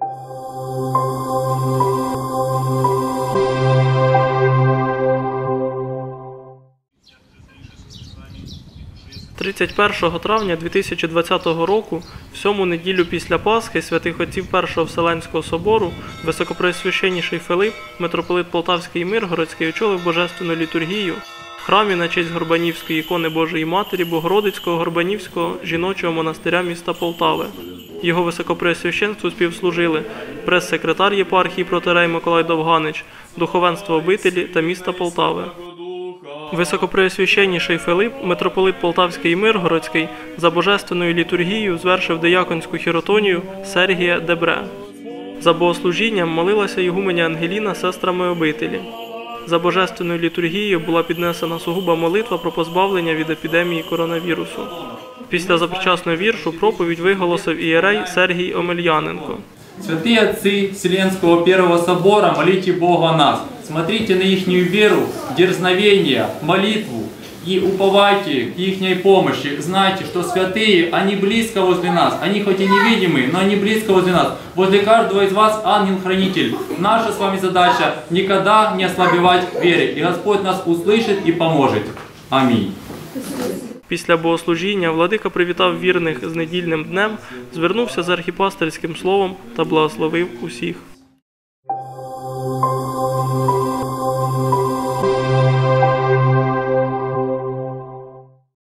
«31 травня 2020 року, в 7-му неділю після Пасхи святих отців Першого Вселенського собору, високопреосвященніший Филип, митрополит Полтавський і Миргородський, очолив божественну літургію в храмі на честь Горбанівської ікони Божої Матері Богородицького Горбанівського жіночого монастиря міста Полтави. Його високопреосвященству співслужили прес-секретар єпархії протоієрей Миколай Довганич, духовенство обителі та міста Полтави. Високопреосвященніший Филип, митрополит Полтавський і Миргородський, за божественною літургією звершив дияконську хіротонію Сергія Дебре. За богослужінням молилася ігуменя Ангеліна сестрами обителі. За божественною літургією була піднесена сугуба молитва про позбавлення від епідемії коронавірусу. Після запричасного віршу проповідь виголосив ієрей Сергій Омельяненко. Святые отцы Вселенского Первого Собора, молите Бога о нас. Смотрите на ихнюю веру, дерзновение, молитву и уповайте к ихней помощи. Знайте, что святые, они близко возле нас. Они хоть и невидимые, но они близко возле нас. Возле каждого из вас ангел-хранитель. Наша с вами задача никогда не ослабевать в вере. И Господь нас услышит и поможет. Аминь. Після богослужіння владика привітав вірних з недільним днем, звернувся з архіпастерським словом та благословив усіх.